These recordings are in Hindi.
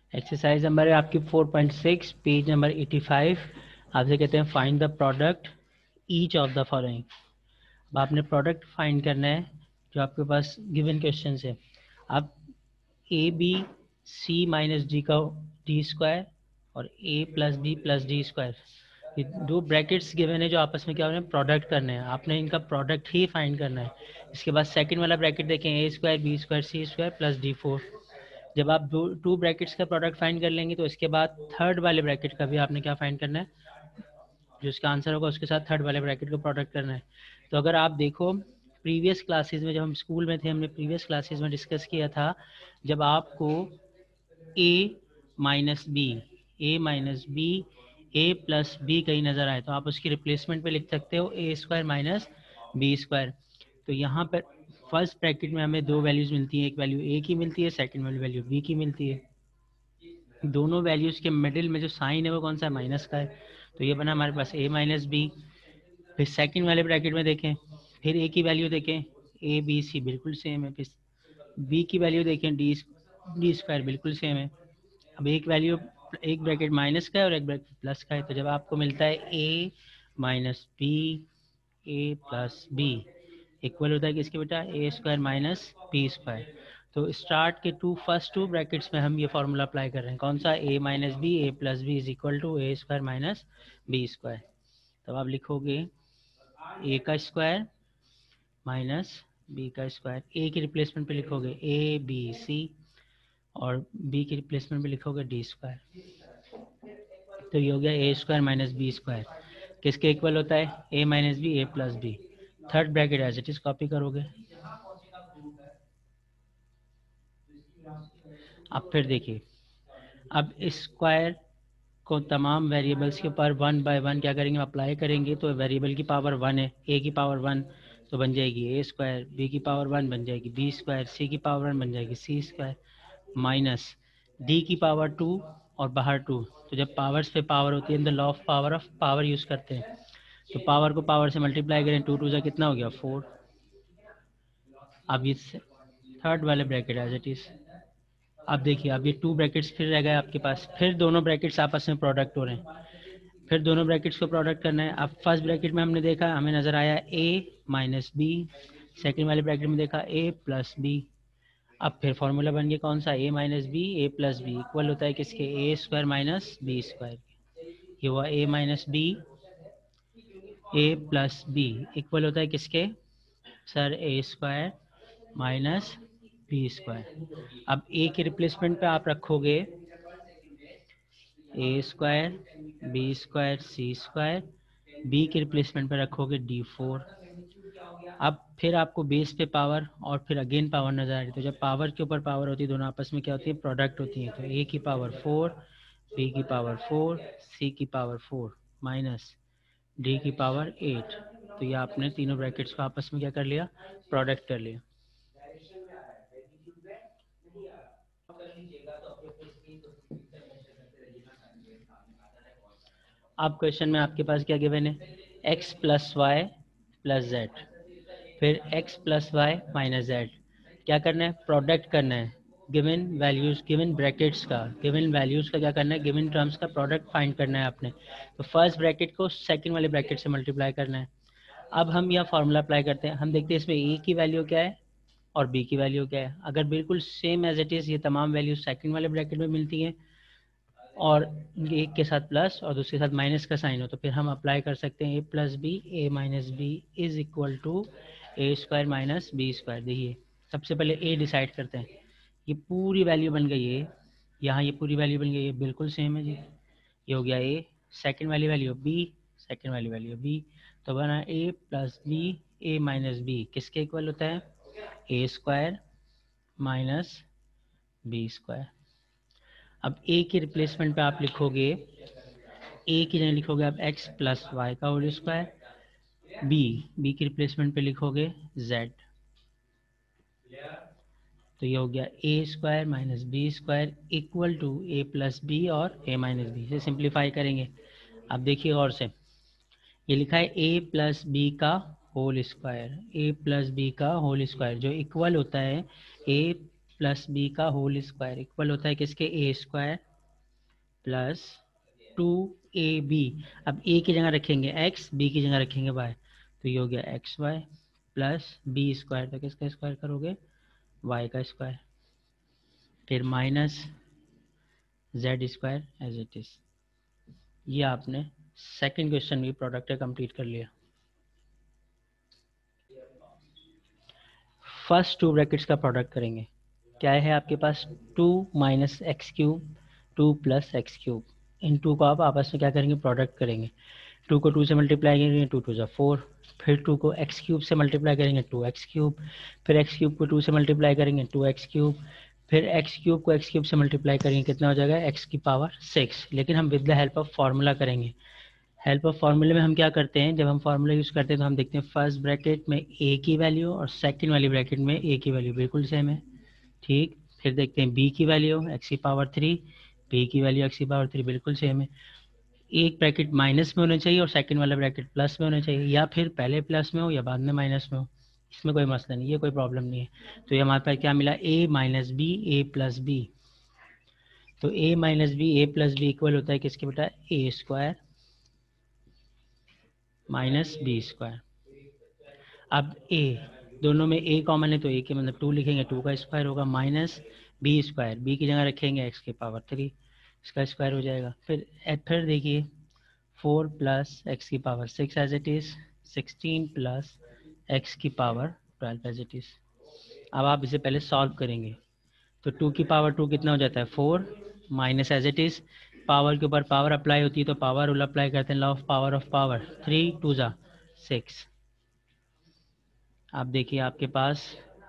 एक्सरसाइज नंबर है आपकी 4.6 पेज नंबर 85। आपसे कहते हैं find the product each of the following. अब आपने प्रोडक्ट फाइंड करना है जो आपके पास गिवन क्वेश्चन है। आप A B C minus D का डी स्क्वायर और A plus B plus D square, ये दो ब्रैकेट्स गिवन है जो आपस में क्या हो रहे हैं, प्रोडक्ट करने हैं। आपने इनका प्रोडक्ट ही फाइंड करना है। इसके बाद सेकंड वाला ब्रैकेट देखें, A square B square C square plus D four. जब आप दो टू ब्रैकेट्स का प्रोडक्ट फाइंड कर लेंगे तो इसके बाद थर्ड वाले ब्रैकेट का भी आपने क्या फाइंड करना है, जो इसका आंसर होगा उसके साथ थर्ड वाले ब्रैकेट को प्रोडक्ट करना है। तो अगर आप देखो प्रीवियस क्लासेस में, जब हम स्कूल में थे, हमने प्रीवियस क्लासेस में डिस्कस किया था, जब आपको A minus B, A minus B, A plus B कहीं नज़र आए तो आप उसकी रिप्लेसमेंट पे लिख सकते हो A square minus B square. तो यहाँ पर फर्स्ट ब्रैकेट में हमें दो वैल्यूज़ मिलती हैं, एक वैल्यू ए की मिलती है, सेकंड वैल्यू बी की मिलती है। दोनों वैल्यूज़ के मिडिल में जो साइन है वो कौन सा है, माइनस का है। तो ये बना हमारे पास ए माइनस बी। फिर सेकंड वाले ब्रैकेट में देखें, फिर ए की वैल्यू देखें, ए बी सी बिल्कुल सेम है। फिर बी की वैल्यू देखें, डी स्क्वायर बिल्कुल सेम है। अब एक वैल्यू, एक ब्रैकेट माइनस का है और एक ब्रैकेट प्लस का है। तो जब आपको मिलता है A minus B, A plus B equal होता है किसके बेटा, A square minus B square. तो स्टार्ट के फर्स्ट टू ब्रैकेट्स में हम ये फॉर्मूला अप्लाई कर रहे हैं, कौन सा, A minus B, A plus B is equal to A square minus B square. तब आप लिखोगे ए का स्क्वायर माइनस बी का स्क्वायर, ए की रिप्लेसमेंट पे लिखोगे ए बी सी और बी की रिप्लेसमेंट पे लिखोगे डी स्क्वायर। तो ये हो गया A square minus B square किसके इक्वल होता है, A minus B, A plus B. Third bracket as it is copy करोगे। अब फिर देखिए, अब स्क्वायर को तमाम वेरिएबल्स के ऊपर वन बाय वन क्या करेंगे, अप्लाई करेंगे। तो वेरिएबल की पावर वन है, ए की पावर वन तो बन जाएगी ए स्क्वायर, बी की पावर वन बन जाएगी बी स्क्वायर, सी की पावर वन बन जाएगी सी स्क्वायर, माइनस डी की पावर टू और बाहर टू। तो जब पावर्स पे पावर होती है, in the law of power use करते हैं। तो पावर को पावर से मल्टीप्लाई करें, टू टू से कितना हो गया, फोर। अब ये थर्ड वाले ब्रैकेट एज इट इज। अब देखिए, अब ये टू ब्रैकेट्स फिर रह गए आपके पास, फिर दोनों ब्रैकेट्स आपस में प्रोडक्ट हो रहे हैं। फिर दोनों ब्रैकेट्स को प्रोडक्ट करना है। अब फर्स्ट ब्रैकेट में हमने देखा, हमें नजर आया ए माइनस बी, सेकेंड वाले ब्रैकेट में देखा ए प्लस बी। अब फिर फॉर्मूला बन गया कौन सा, A minus B, A plus B equal होता है किसके, A square minus B square. ये हुआ A minus B, A plus B equal होता है किसके sir, A square minus B square. अब ए के रिप्लेसमेंट पे आप रखोगे A square B square C square, B के रिप्लेसमेंट पे रखोगे डी फोर। अब फिर आपको बेस पे पावर और फिर अगेन पावर नजर आ रही है। तो जब पावर के ऊपर पावर होती है, दोनों आपस में क्या होती है, प्रोडक्ट होती है। तो ए की पावर फोर, बी की पावर फोर, सी की पावर फोर माइनस डी की पावर एट। तो ये आपने तीनों ब्रैकेट्स को आपस में क्या कर लिया, प्रोडक्ट कर लिया। अब क्वेश्चन में आपके पास क्या गिवन है, x plus Y plus Z, फिर x plus Y minus Z. क्या करना है, प्रोडक्ट करना है गिवन वैल्यूज, गिवन ब्रैकेट्स का, गिवन वैल्यूज का क्या करना है, गिवन टर्म्स का प्रोडक्ट फाइंड करना है आपने। तो फर्स्ट ब्रैकेट को सेकंड वाले ब्रैकेट से मल्टीप्लाई करना है। अब हम यह फॉर्मूला अप्लाई करते हैं। हम देखते हैं इसमें ए की वैल्यू क्या है और बी की वैल्यू क्या है। अगर बिल्कुल सेम एज इट इज़ ये तमाम वैल्यूज सेकंड वाले ब्रैकेट में मिलती हैं और एक के साथ प्लस और दूसरे के साथ माइनस का साइन हो, तो फिर हम अप्लाई कर सकते हैं A plus B, A minus B is equal to A square minus B square. देखिए, सबसे पहले ए डिसाइड करते हैं। ये पूरी वैल्यू बन गई है, यहाँ ये पूरी वैल्यू बन गई है, बिल्कुल सेम है जी। ये हो गया ए, सेकेंड वाली वैल्यू बी, सेकेंड वाली वैल्यू बी। तो बना A plus B, A minus B किसके इक्वल होता है, A square minus B square. अब ए की रिप्लेसमेंट पे आप लिखोगे, ए की जगह लिखोगे आप x प्लस वाई का होल स्क्वायर, बी, बी की रिप्लेसमेंट पे लिखोगे z। तो ये हो गया A square minus B square equal to A plus B और ए माइनस बी। इसे सिंप्लीफाई करेंगे। अब देखिए गौर से, ये लिखा है ए प्लस बी का whole square, A plus B का होल स्क्वायर जो इक्वल होता है ए प्लस बी का होल स्क्वायर इक्वल होता है किसके, ए स्क्वायर प्लस 2ab। अब ए की जगह रखेंगे x, बी की जगह रखेंगे y, तो ये हो गया X Y plus B square, तो किसका स्क्वायर करोगे, y का स्क्वायर, फिर minus Z square as it is. ये आपने सेकंड क्वेश्चन भी प्रोडक्ट कंप्लीट कर लिया। फर्स्ट टू ब्रैकेट्स का प्रोडक्ट करेंगे। क्या है आपके पास, 2 minus X cube 2 plus X cube, इन टू को आप आपस में क्या करेंगे, प्रोडक्ट करेंगे। 2 को 2 से मल्टीप्लाई करेंगे, 2 2 4, फिर 2 को एक्स क्यूब से मल्टीप्लाई करेंगे, 2 एक्स क्यूब, फिर एक्स क्यूब को 2 से मल्टीप्लाई करेंगे, 2 एक्स क्यूब, फिर एक्स क्यूब को एक्स क्यूब से मल्टीप्लाई करेंगे, कितना हो जाएगा, एक्स की पावर 6। लेकिन हम with the help of formula करेंगे। हेल्प ऑफ फार्मूले में हम क्या करते हैं, जब हम फार्मूला यूज़ करते हैं तो हम देखते हैं फर्स्ट ब्रैकेट में ए की वैल्यू और सेकंड वाली ब्रैकेट में ए की वैल्यू बिल्कुल सेम है, ठीक। फिर देखते हैं बी की वैल्यू एक्स की पावर 3, बी की वैल्यू एक्स की पावर 3 बिल्कुल सेम है। एक ब्रैकेट माइनस में होना चाहिए और सेकंड वाला ब्रैकेट प्लस में होना चाहिए, या फिर पहले प्लस में हो या बाद में माइनस में हो, इसमें कोई मसला नहीं है, कोई प्रॉब्लम नहीं है। तो ये हमारे पास क्या मिला, A minus B A plus B, तो A minus B A plus B equal होता है किसके बेटा, A square minus B square. अब ए, दोनों में ए कॉमन है तो ए के मतलब 2 लिखेंगे, 2 का स्क्वायर होगा, माइनस बी स्क्वायर, बी की जगह रखेंगे एक्स की पावर 3, इसका स्क्वायर हो जाएगा। फिर देखिए 4 प्लस एक्स की power 6 as it is, 16 plus X की पावर 12 एज इट इज़। अब आप इसे पहले सॉल्व करेंगे, तो 2 की पावर 2 कितना हो जाता है, 4, minus as it is, power के ऊपर पावर अप्लाई होती है तो पावर रूल अप्लाई करते हैं, लॉ ऑफ पावर, 3 2 जा 6। आप देखिए आपके पास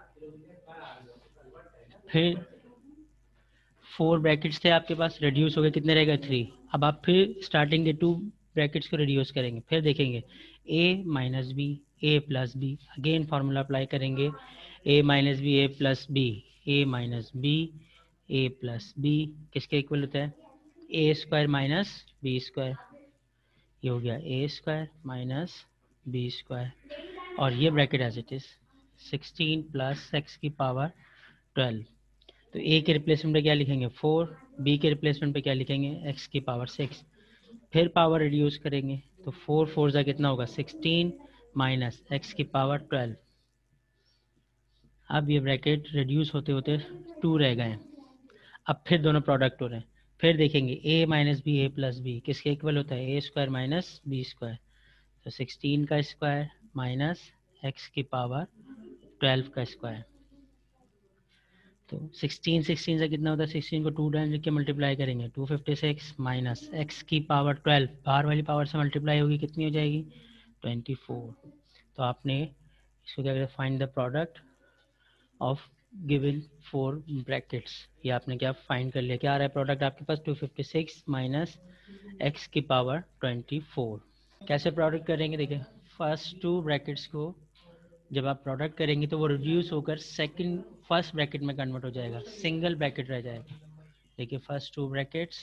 फिर 4 ब्रैकेट्स थे आपके पास, रिड्यूस हो गए, कितने रह गए, 3। अब आप फिर स्टार्टिंग के 2 ब्रैकेट्स को रिड्यूस करेंगे, फिर देखेंगे a minus B A plus B, again formula apply करेंगे, a minus B A plus B, A minus B A plus B किसके इक्वल होता है, A square minus B square, ये हो गया A square minus B square, और ये bracket as it is 16 plus X की पावर 12। तो ए के रिप्लेसमेंट पे क्या लिखेंगे 4, बी के रिप्लेसमेंट पे क्या लिखेंगे एक्स की पावर 6, फिर पावर रिड्यूस करेंगे तो 4 4 जा कितना होगा 16 माइनस एक्स की पावर 12। अब ये ब्रैकेट रिड्यूस होते होते 2 रह गए हैं, अब फिर दोनों प्रोडक्ट हो रहे हैं। फिर देखेंगे a minus B A plus B किसके इक्वल होता है, A square minus B square, तो 16 का स्क्वायर माइनस एक्स की पावर 12 का स्क्वायर, तो 16 16 से कितना होता है, 16 को 2 टाइम लिख के मल्टीप्लाई करेंगे, 256 माइनस एक्स की पावर 12 बाहर वाली पावर से मल्टीप्लाई होगी, कितनी हो जाएगी 24। तो आपने इसको क्या कहते हैं, find the product of given 4 brackets, ये आपने क्या फाइंड कर लिया, क्या आ रहा है प्रोडक्ट आपके पास 256 माइनस एक्स की पावर 24। कैसे प्रोडक्ट करेंगे, देखिए फर्स्ट 2 ब्रैकेट्स को जब आप प्रोडक्ट करेंगे तो वो रिड्यूस होकर सेकंड फर्स्ट ब्रैकेट में कन्वर्ट हो जाएगा, सिंगल ब्रैकेट रह जाएगा। देखिए फर्स्ट 2 ब्रैकेट्स,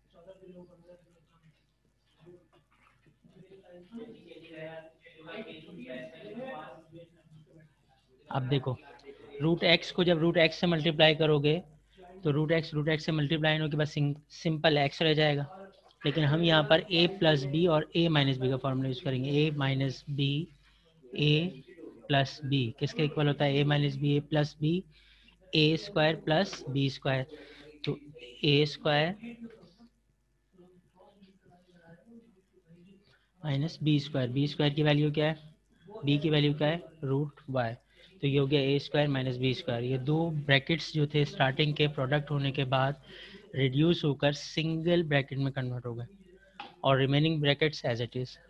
अब देखो रूट एक्स को जब रूट एक्स से मल्टीप्लाई करोगे तो रूट एक्स से मल्टीप्लाई होने के बाद सिंपल एक्स रह जाएगा, लेकिन हम यहाँ पर a प्लस बी और a माइनस बी का फॉर्मूला यूज़ करेंगे, a minus B A plus B किसके इक्वल होता है, a minus B A plus B A square plus B square, तो A square minus B square की वैल्यू क्या है, बी की वैल्यू क्या है रूट वाई, तो ये हो गया A square minus B square. ये 2 ब्रैकेट्स जो थे स्टार्टिंग के प्रोडक्ट होने के बाद रिड्यूस होकर सिंगल ब्रैकेट में कन्वर्ट हो गए, और remaining brackets as it is.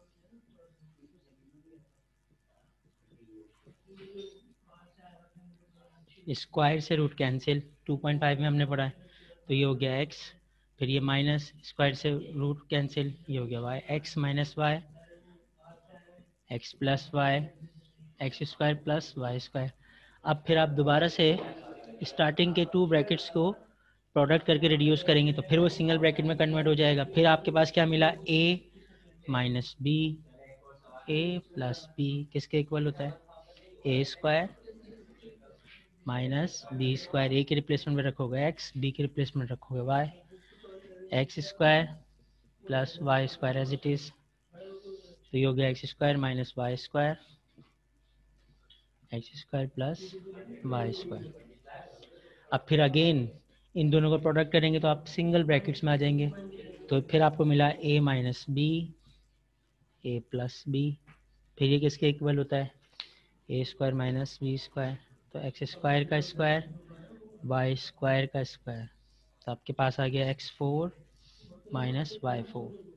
Square से रूट कैंसिल 2.5 में हमने पढ़ा है, तो ये हो गया एक्स, फिर ये माइनस स्क्वायर से रूट कैंसिल, ये हो गया Y, X minus Y X plus Y X square plus Y square. अब फिर आप दोबारा से स्टार्टिंग के 2 ब्रैकेट्स को प्रोडक्ट करके रिड्यूस करेंगे तो फिर वो सिंगल ब्रैकेट में कन्वर्ट हो जाएगा। फिर आपके पास क्या मिला, a minus B A plus B किसके इक्वल होता है, A square minus B square, A के रिप्लेसमेंट में रखोगे एक्स, बी के रिप्लेसमेंट रखोगे Y, X square plus Y square as it is, तो ये हो गया X square minus Y square, X square plus Y square. अब फिर अगेन इन दोनों का प्रोडक्ट करेंगे तो आप सिंगल ब्रैकेट्स में आ जाएंगे, तो फिर आपको मिला A minus B, A plus B, फिर ये किसके इक्वल होता है, A square minus B square, तो एक्स स्क्वायर का स्क्वायर वाई स्क्वायर का स्क्वायर, तो आपके पास आ गया X four minus Y four.